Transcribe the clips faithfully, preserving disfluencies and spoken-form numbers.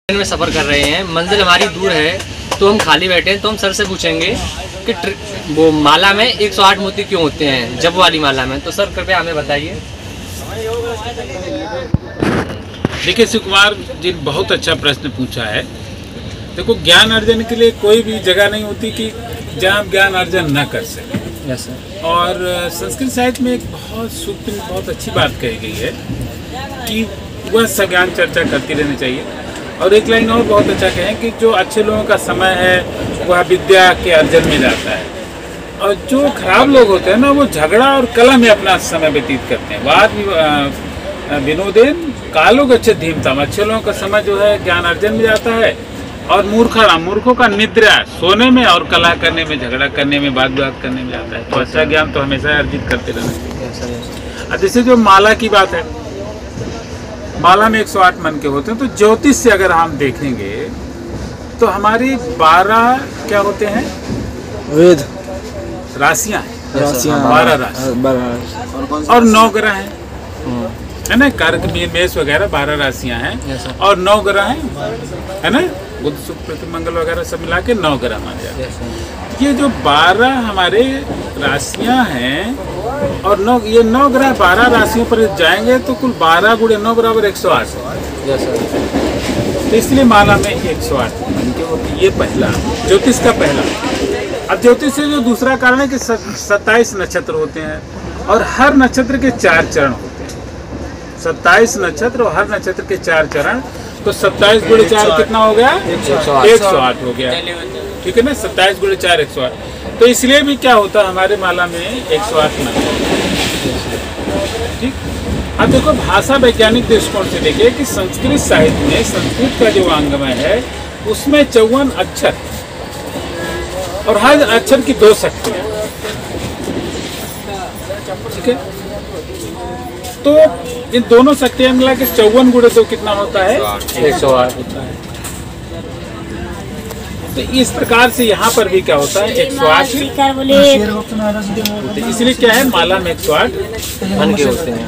Train में सफ़र कर रहे हैं, मंजिल हमारी दूर है तो हम खाली बैठे हैं, तो हम सर से पूछेंगे कि वो माला में एक सौ आठ मोती क्यों होते हैं, जब वाली माला में। तो सर कृपया हमें बताइए। देखिए सुकुमार जी बहुत अच्छा प्रश्न पूछा है। देखो, ज्ञान अर्जन के लिए कोई भी जगह नहीं होती कि जहाँ आप ज्ञान अर्जन न कर सकें। Yes sir. और संस्कृत साहित्य में एक बहुत सूक्त में बहुत अच्छी बात कही गई है कि वह सज्ञान चर्चा करती रहनी चाहिए। और एक लाइन और बहुत अच्छा कहें कि जो अच्छे लोगों का समय है वह विद्या के अर्जन में जाता है, और जो खराब लोग होते हैं ना वो झगड़ा और कला में अपना समय व्यतीत करते हैं। वाद विनोदेन कालों अच्छे धीमताम, अच्छे लोगों का समय जो है ज्ञान अर्जन में जाता है, और मूर्खा मूर्खों का निद्रा सोने में और कला करने में, झगड़ा करने में, वाद विवाद करने में जाता है। तो अच्छा ज्ञान तो हमेशा अर्जित करते रहना चाहिए। जैसे जो माला की बात है, माला में एक सौ आठ मन के होते हैं, तो ज्योतिष से अगर हम देखेंगे तो हमारी बारह क्या होते हैं, वेद राशियां हैं, राशियां बारह राशि और नौ ग्रह हैं, है ना। कर्क मीन मेष वगैरह बारह राशियां हैं और नौ ग्रह हैं, है ना। बुध शुक्र पृथ्वी मंगल वगैरह सब मिला के नौ ग्रह माने जाते हैं। ये जो बारह हमारे राशियां हैं और नौ, ये नौ ग्रह बारह राशियों पर जाएंगे तो कुल बारह गुणे नौ बराबर एक सौ आठ है। तो इसलिए माला में एक सौ आठ मन के होते हैं। ये पहला ज्योतिष का पहला। अब ज्योतिष से जो दूसरा कारण है कि सत्ताईस नक्षत्र होते हैं और हर नक्षत्र के चार चरण होते हैं। सत्ताईस नक्षत्र और हर नक्षत्र के चार चरण, तो सत्ताईस गुणे चार कितना हो गया, एक सौ आठ हो गया। ठीक है ना, सत्ताईस गुणे चार एक सौ आठ। तो इसलिए भी क्या होता है हमारे माला में एक सौ आठ मन। ठीक। अब देखो, भाषा वैज्ञानिक दृष्टिकोण से देखिए कि संस्कृत साहित्य में संस्कृत का जो वांग्मय है उसमें चौवन अक्षर और हर अक्षर की दो शक्तियां। ठीक है, तो इन दोनों शक्तियां मिला के चौवन गुणे दो कितना होता है, एक सौ आठ होता है। तो इस प्रकार से यहाँ पर भी क्या होता है, एक सौ आठ। इसलिए क्या है, माला में एक सौ आठ मन के होते हैं।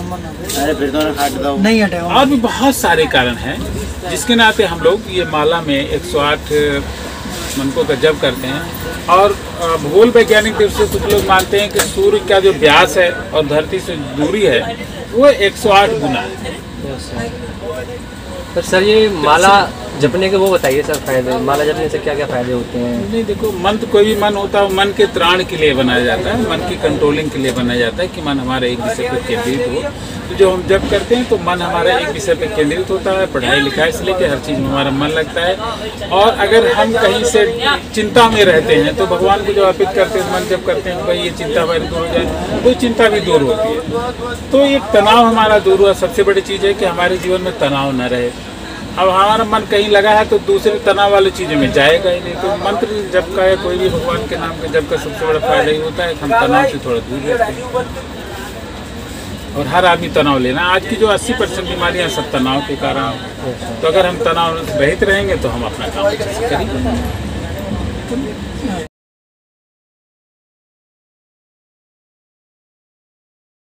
और भी बहुत सारे कारण हैं जिसके नाते हम लोग ये माला में एक सौ आठ मनकों का जप करते हैं। और भूगोल वैज्ञानिक दृष्टि से कुछ लोग मानते हैं कि सूर्य का जो व्यास है और धरती से दूरी है वो एक सौ आठ गुना है। तो सर ये माला जपने के वो बताइए सर फायदे, माला जपने से क्या क्या फायदे होते हैं। नहीं देखो, मन तो कोई भी मन होता है मन के त्राण के लिए बनाया जाता है, मन की कंट्रोलिंग के लिए बनाया जाता है कि मन हमारा एक विषय पर केंद्रित हो। तो जो हम जप करते हैं तो मन हमारा एक विषय पर केंद्रित होता है, पढ़ाई लिखाई से लेकर हर चीज़ में हमारा मन लगता है। और अगर हम कहीं से चिंता में रहते हैं तो भगवान को जब अर्पित करते हैं, मन जप करते हैं तो भाई ये चिंता हमारी दूर हो जाए, वो चिंता भी दूर होती है। तो एक तनाव हमारा दूर हुआ। सबसे बड़ी चीज़ है कि हमारे जीवन में तनाव न रहे। अब हमारा मन कहीं लगा है तो दूसरे तनाव वाली चीज़ों में जाएगा ही नहीं। तो मंत्र जप का या कोई भी भगवान के नाम का जप का सबसे बड़ा फायदा ही होता है कि हम तनाव से थोड़ा दूर रहते हैं। और हर आदमी तनाव लेना, आज की जो अस्सी परसेंट बीमारियां सब तनाव के कारण। तो अगर हम तनाव रहित रहेंगे तो हम अपना काम करेंगे।